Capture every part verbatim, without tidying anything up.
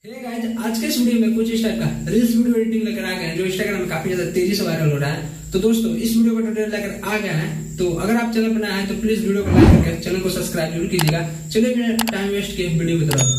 Hey guys, आज के इस वीडियो में कुछ इस टाइप का रील्स वीडियो एडिटिंग लेकर आ गए हैं जो इंस्टाग्राम में काफी ज्यादा तेजी से वायरल हो रहा है। तो दोस्तों, इस वीडियो का ट्यूटोरियल लेकर आ गए हैं। तो अगर आप चैनल पर नए हैं तो प्लीज वीडियो को लाइक करके चैनल को सब्सक्राइब जरूर कीजिएगा। चलिए बिना टाइम वेस्ट किए वीडियो की तरफ।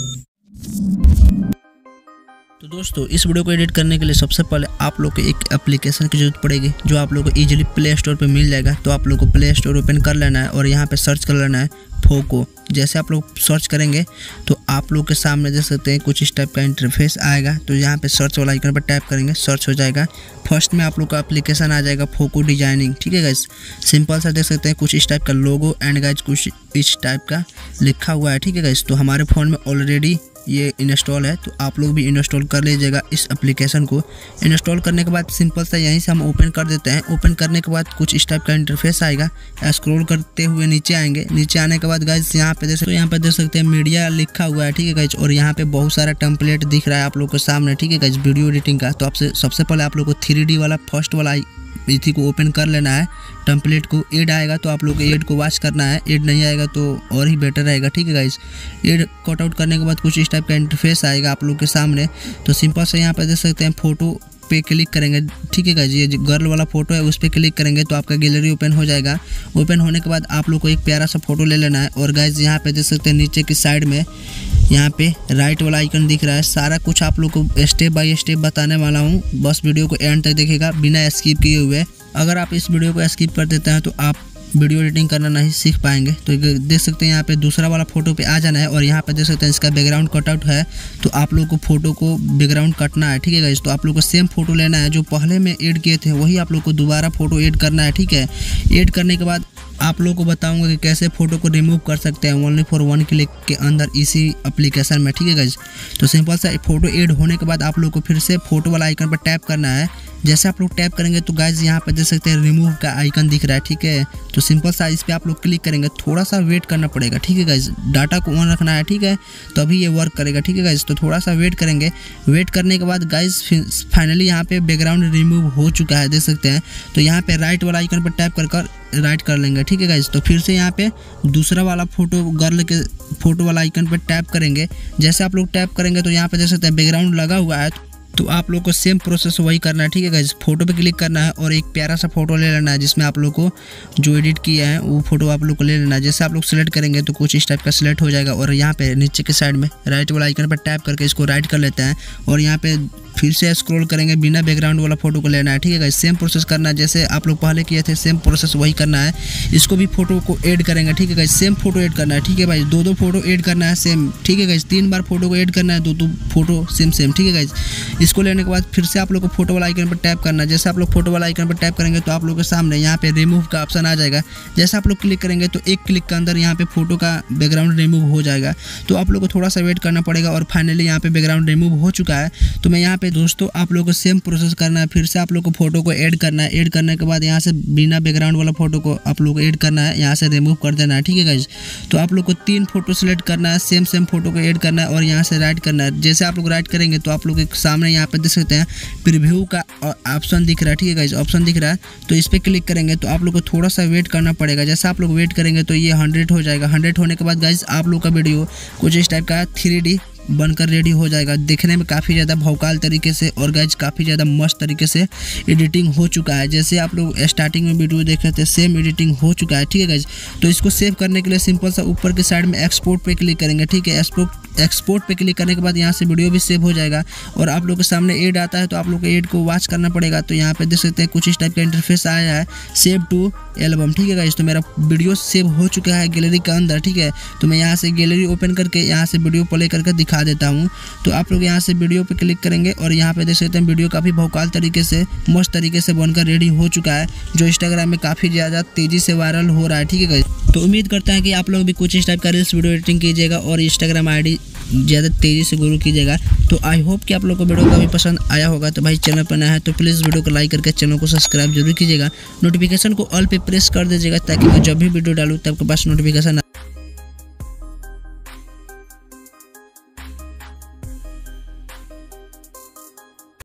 तो दोस्तों, इस वीडियो को एडिट करने के लिए सबसे पहले आप लोग को एक एप्लीकेशन की जरूरत पड़ेगी जो आप लोग को इजीली प्ले स्टोर पे मिल जाएगा। तो आप लोग को प्ले स्टोर ओपन कर लेना है और यहाँ पे सर्च कर लेना है फोको। जैसे आप लोग सर्च करेंगे तो आप लोग के सामने देख सकते हैं कुछ इस टाइप का इंटरफेस आएगा। तो यहाँ पे सर्च वाला आइकन पर टैप करेंगे, सर्च हो जाएगा। फर्स्ट में आप लोग का एप्लीकेशन आ जाएगा फोको डिजाइनिंग। ठीक है गाइस, सिंपल सा देख सकते हैं कुछ इस टाइप का लोगो एंड गाइस कुछ इस टाइप का लिखा हुआ है। ठीक है गाइस, तो हमारे फ़ोन में ऑलरेडी ये इंस्टॉल है, तो आप लोग भी इंस्टॉल कर लीजिएगा इस एप्लीकेशन को। इंस्टॉल करने के बाद सिंपल सा यहीं से हम ओपन कर देते हैं। ओपन करने के बाद कुछ इस टाइप का इंटरफेस आएगा। स्क्रॉल करते हुए नीचे आएंगे। नीचे आने के बाद गाइस यहाँ पे देख सकते हैं, यहाँ पे देख सकते हैं मीडिया लिखा हुआ है। ठीक है गाइस, और यहाँ पे बहुत सारा टेम्पलेट दिख रहा है आप लोग के सामने। ठीक है गाइस, वीडियो एडिटिंग का। तो आपसे सबसे पहले आप लोग को थ्री डी वाला फर्स्ट वाला इसी को ओपन कर लेना है। टेम्पलेट को ऐड आएगा तो आप लोग को ऐड को वॉच करना है। ऐड नहीं आएगा तो और ही बेटर रहेगा। ठीक है गाइस, ऐड कट आउट करने के बाद कुछ इस टाइप का इंटरफेस आएगा आप लोग के सामने। तो सिंपल से यहाँ पे देख सकते हैं फोटो पे क्लिक करेंगे। ठीक है गाइस, ये जो गर्ल वाला फोटो है उस पर क्लिक करेंगे तो आपका गैलरी ओपन हो जाएगा। ओपन होने के बाद आप लोग को एक प्यारा सा फोटो ले लेना है। और गाइस यहाँ पे देख सकते हैं नीचे की साइड में यहाँ पे राइट वाला आइकन दिख रहा है। सारा कुछ आप लोग को स्टेप बाय स्टेप बताने वाला हूँ, बस वीडियो को एंड तक देखिएगा बिना स्किप किए हुए। अगर आप इस वीडियो को स्किप कर देते हैं तो आप वीडियो एडिटिंग करना नहीं सीख पाएंगे। तो देख सकते हैं यहाँ पे दूसरा वाला फोटो पे आ जाना है और यहाँ पे देख सकते हैं इसका बैकग्राउंड कटआउट है। तो आप लोग को फोटो को बैकग्राउंड कटना है। ठीक है गाइस, तो आप लोग को सेम फोटो लेना है जो पहले में ऐड किए थे, वही आप लोग को दोबारा फोटो ऐड करना है। ठीक है, ऐड करने के बाद आप लोग को बताऊंगा कि कैसे फोटो को रिमूव कर सकते हैं ओनली फॉर वन क्लिक के अंदर इसी एप्लीकेशन में। ठीक है गाइस, तो सिंपल सा फोटो ऐड होने के बाद आप लोग को फिर से फोटो वाला आइकन पर टैप करना है। जैसे आप लोग टैप करेंगे तो गाइस यहाँ पे देख सकते हैं रिमूव का आइकन दिख रहा है। ठीक है, तो सिंपल सा इस पे आप लोग क्लिक करेंगे। थोड़ा सा वेट करना पड़ेगा। ठीक है गाइस, डाटा को ऑन रखना है। ठीक है, तो अभी ये वर्क करेगा। ठीक है गाइस, तो थोड़ा सा वेट करेंगे। वेट करने के बाद गाइस फाइनली यहाँ पे बैकग्राउंड रिमूव हो चुका है, देख सकते हैं। तो यहाँ पे राइट वाला आइकन पर टैप कर कर राइट कर लेंगे। ठीक है गाइस, तो फिर से यहाँ पे दूसरा वाला फोटो गर्ल के फोटो वाला आइकन पर टैप करेंगे। जैसे आप लोग टैप करेंगे तो यहाँ पे देख सकते हैं बैकग्राउंड लगा हुआ है। तो आप लोग को सेम प्रोसेस वही करना है। ठीक है गाइस, फोटो पे क्लिक करना है और एक प्यारा सा फोटो ले लेना है जिसमें आप लोग को जो एडिट किया है वो फोटो आप लोग को ले लेना है। जैसे आप लोग सेलेक्ट करेंगे तो कुछ इस टाइप का सिलेक्ट हो जाएगा और यहाँ पे नीचे के साइड में राइट वाला आइकन पर टैप करके इसको राइट कर लेते हैं और यहाँ पे फिर से स्क्रॉल करेंगे। बिना बैकग्राउंड वाला फोटो को लेना है। ठीक है गाइस, सेम प्रोसेस करना है जैसे आप लोग पहले किए थे, सेम प्रोसेस वही करना है। इसको भी फोटो को ऐड करेंगे। ठीक है गाइस, सेम फोटो ऐड करना है। ठीक है भाई, दो दो फोटो ऐड करना है सेम। ठीक है गाइस, तीन बार फोटो को ऐड करना है, दो दो फोटो सेम सेम। ठीक है गाइस, इसको लेने के बाद फिर से आप लोग को फोटो वाला आइकन पर टैप करना है। जैसे आप लोग फोटो वाला आइकन पर टैप करेंगे तो आप लोग के सामने यहाँ पे रिमूव का ऑप्शन आ जाएगा। जैसे आप लोग क्लिक करेंगे तो एक क्लिक के अंदर यहाँ पे फोटो का बैकग्राउंड रिमूव हो जाएगा। तो आप लोग को थोड़ा सा वेट करना पड़ेगा और फाइनली यहाँ पे बैकग्राउंड रिमूव हो चुका है। तो मैं यहाँ पे दोस्तों आप लोग को सेम प्रोसेस करना है। फिर से आप लोग को फोटो को ऐड करना है। ऐड करने के बाद यहाँ से बिना बैकग्राउंड वाला फोटो को आप लोग को ऐड करना है, यहाँ से रिमूव कर देना है। ठीक है गाइस, तो आप लोग को तीन फोटो सेलेक्ट करना है, सेम सेम फोटो को ऐड करना है और यहाँ से राइट करना है। जैसे आप लोग राइट करेंगे तो आप लोग के सामने यहाँ पे देख सकते हैं प्रीव्यू का ऑप्शन दिख रहा है। ठीक है गाइस, ऑप्शन दिख रहा है तो इस पर क्लिक करेंगे तो आप लोग को थोड़ा सा वेट करना पड़ेगा। जैसे आप लोग वेट करेंगे तो ये हंड्रेड हो जाएगा। हंड्रेड होने के बाद गाइस आप लोग का वीडियो कुछ इस टाइप का थ्री डी बनकर रेडी हो जाएगा। देखने में काफ़ी ज़्यादा भौकाल तरीके से और गाइस काफ़ी ज़्यादा मस्त तरीके से एडिटिंग हो चुका है। जैसे आप लोग स्टार्टिंग में वीडियो देख रहे थे सेम एडिटिंग हो चुका है। ठीक है गाइस, तो इसको सेव करने के लिए सिंपल सा ऊपर के साइड में एक्सपोर्ट पे क्लिक करेंगे। ठीक है, एक्सपोर्ट एक्सपोर्ट पे क्लिक करने के बाद यहाँ से वीडियो भी सेव हो जाएगा और आप लोग के सामने ऐड आता है तो आप लोग को ऐड को वॉच करना पड़ेगा। तो यहाँ पे देख सकते हैं कुछ इस टाइप का इंटरफेस आया है, सेव टू एल्बम। ठीक है गाइस, तो मेरा वीडियो सेव हो चुका है गैलरी के अंदर। ठीक है, तो मैं यहाँ से गैलरी ओपन करके यहाँ से वीडियो प्ले करके दिखा देता हूँ। तो आप लोग यहाँ से वीडियो पे क्लिक करेंगे और यहाँ पे देख सकते हैं वीडियो काफ़ी भौकाल तरीके से मस्त तरीके से बनकर रेडी हो चुका है जो इंस्टाग्राम में काफ़ी ज़्यादा तेज़ी से वायरल हो रहा है। ठीक है गाइस, तो उम्मीद करता है कि आप लोग भी कुछ इस टाइप का रील्स वीडियो एडिटिंग कीजिएगा और इंस्टाग्राम आई डी ज़्यादा तेज़ी से ग्रो कीजिएगा। तो आई होप कि आप लोग को वीडियो काफ़ी पसंद आया होगा। तो भाई चैनल पर नया है तो प्लीज़ वीडियो को लाइक करके चैनल को सब्सक्राइब जरूर कीजिएगा। नोटिफिकेशन को ऑल पे प्रेस कर दीजिएगा ताकि मैं जब भी वीडियो डालूँ तब के पास नोटिफिकेशन